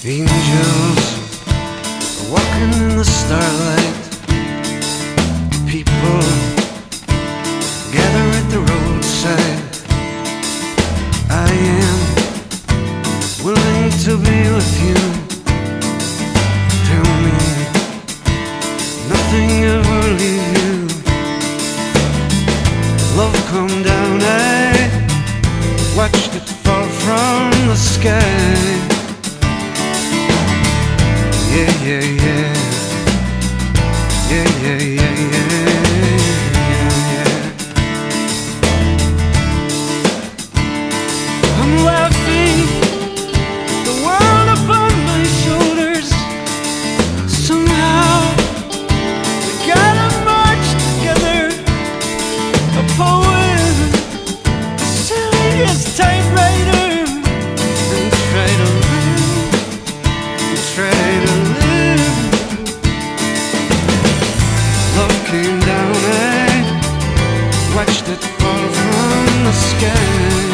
Angels are walking in the starlight. People gather at the roadside. I am willing to be with you. Tell me nothing ever leave you. Love come down, I watched it fall from the sky. Yeah, yeah, yeah. Yeah, yeah, yeah, yeah, yeah. I'm laughing, the world upon my shoulders. Somehow we gotta march together. A poet, the silliest typewriter, and try to live, and try to live. Love came down, I watched it fall from the sky.